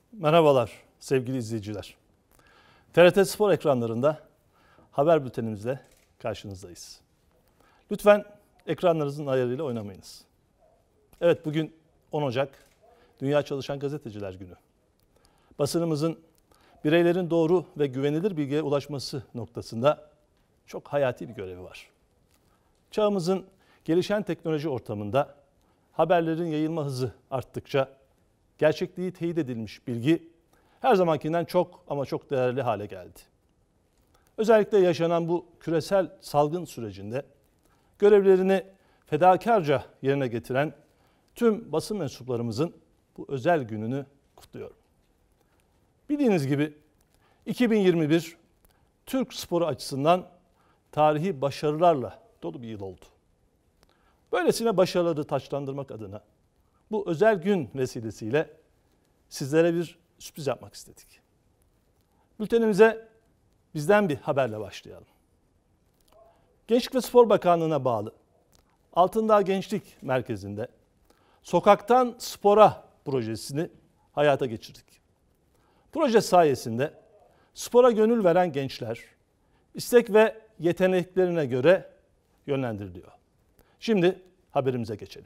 Merhabalar sevgili izleyiciler. TRT Spor ekranlarında haber bültenimizle karşınızdayız. Lütfen ekranlarınızın ayarıyla oynamayınız. Evet, bugün 10 Ocak Dünya Çalışan Gazeteciler Günü. Basınımızın bireylerin doğru ve güvenilir bilgiye ulaşması noktasında çok hayati bir görevi var. Çağımızın gelişen teknoloji ortamında haberlerin yayılma hızı arttıkça gerçekliği teyit edilmiş bilgi her zamankinden çok ama çok değerli hale geldi. Özellikle yaşanan bu küresel salgın sürecinde görevlerini fedakarca yerine getiren tüm basın mensuplarımızın bu özel gününü kutluyorum. Bildiğiniz gibi 2021 Türk sporu açısından tarihi başarılarla dolu bir yıl oldu. Böylesine başarıları taçlandırmak adına bu özel gün vesilesiyle sizlere bir sürpriz yapmak istedik. Bültenimize bizden bir haberle başlayalım. Gençlik ve Spor Bakanlığı'na bağlı Altındağ Gençlik Merkezi'nde Sokaktan Spora projesini hayata geçirdik. Proje sayesinde spora gönül veren gençler istek ve yeteneklerine göre yönlendiriliyor. Şimdi haberimize geçelim.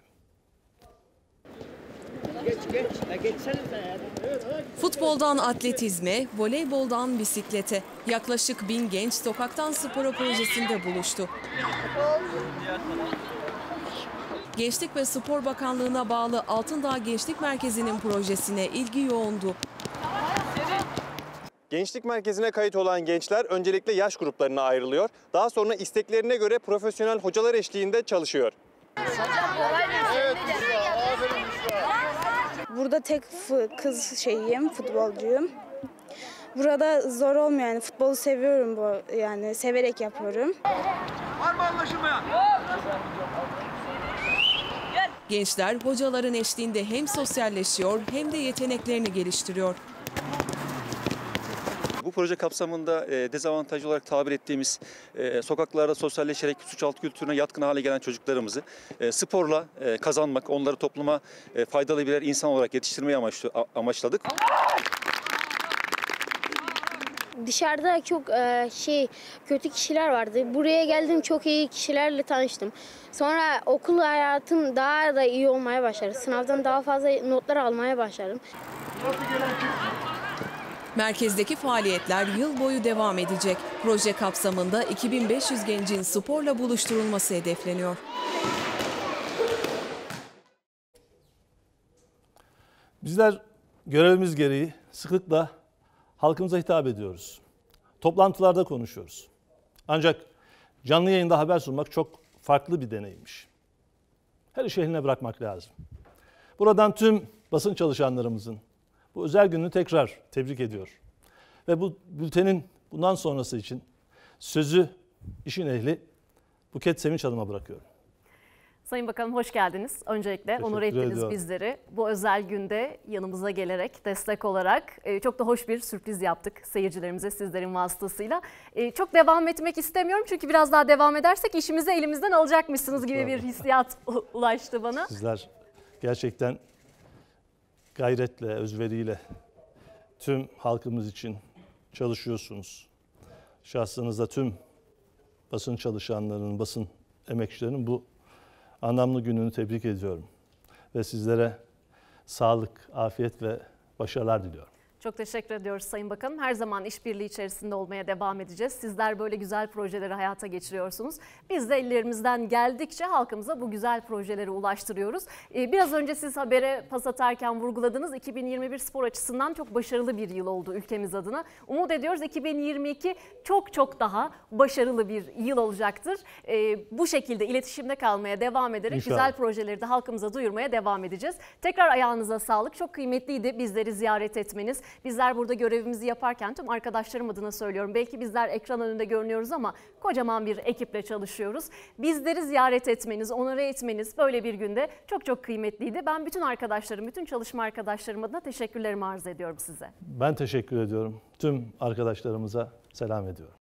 Futboldan atletizme, voleyboldan bisiklete yaklaşık 1000 genç Sokaktan Spora projesinde buluştu. Gençlik ve Spor Bakanlığı'na bağlı Altındağ Gençlik Merkezi'nin projesine ilgi yoğundu. Gençlik merkezine kayıt olan gençler öncelikle yaş gruplarına ayrılıyor. Daha sonra isteklerine göre profesyonel hocalar eşliğinde çalışıyor. Burada tek kız futbolcuyum. Burada zor olmuyor, yani futbolu seviyorum, yani severek yapıyorum. Var mı anlaşılmayan? Gençler hocaların eşliğinde hem sosyalleşiyor hem de yeteneklerini geliştiriyor. Bu proje kapsamında dezavantajlı olarak tabir ettiğimiz sokaklarda sosyalleşerek suç altı kültürüne yatkın hale gelen çocuklarımızı sporla kazanmak, onları topluma faydalı birer insan olarak yetiştirmeyi amaçladık. Dışarıda çok kötü kişiler vardı. Buraya geldim, çok iyi kişilerle tanıştım. Sonra okul hayatım daha da iyi olmaya başladı. Sınavdan daha fazla notlar almaya başladım. Merkezdeki faaliyetler yıl boyu devam edecek. Proje kapsamında 2500 gencin sporla buluşturulması hedefleniyor. Bizler görevimiz gereği sıklıkla halkımıza hitap ediyoruz. Toplantılarda konuşuyoruz. Ancak canlı yayında haber sunmak çok farklı bir deneyimmiş. Her işi eline bırakmak lazım. Buradan tüm basın çalışanlarımızın bu özel gününü tekrar tebrik ediyor. Ve bu bültenin bundan sonrası için sözü işin ehli Buket Sevinç Hanım'a bırakıyorum. Sayın Bakanım, hoş geldiniz. Öncelikle onur ettiniz ediyorum. bizleri. Bu özel günde yanımıza gelerek, destek olarak çok da hoş bir sürpriz yaptık seyircilerimize sizlerin vasıtasıyla. Çok devam etmek istemiyorum çünkü biraz daha devam edersek işimizi elimizden alacakmışsınız gibi bir hissiyat ulaştı bana. Sizler gerçekten gayretle, özveriyle tüm halkımız için çalışıyorsunuz. Şahsınızda tüm basın çalışanlarının, basın emekçilerinin bu anlamlı gününü tebrik ediyorum. Ve sizlere sağlık, afiyet ve başarılar diliyorum. Çok teşekkür ediyoruz Sayın Bakanım. Her zaman işbirliği içerisinde olmaya devam edeceğiz. Sizler böyle güzel projeleri hayata geçiriyorsunuz. Biz de ellerimizden geldikçe halkımıza bu güzel projeleri ulaştırıyoruz. Biraz önce siz habere pas atarken vurguladınız. 2021 spor açısından çok başarılı bir yıl oldu ülkemiz adına. Umut ediyoruz 2022 çok daha başarılı bir yıl olacaktır. Bu şekilde iletişimde kalmaya devam ederek İnşallah güzel projeleri de halkımıza duyurmaya devam edeceğiz. Tekrar ayağınıza sağlık. Çok kıymetliydi bizleri ziyaret etmeniz. Bizler burada görevimizi yaparken tüm arkadaşlarım adına söylüyorum. Belki bizler ekran önünde görünüyoruz ama kocaman bir ekiple çalışıyoruz. Bizleri ziyaret etmeniz, onore etmeniz böyle bir günde çok kıymetliydi. Ben bütün arkadaşlarım, bütün çalışma arkadaşlarım adına teşekkürlerimi arz ediyorum size. Ben teşekkür ediyorum. Tüm arkadaşlarımıza selam ediyorum.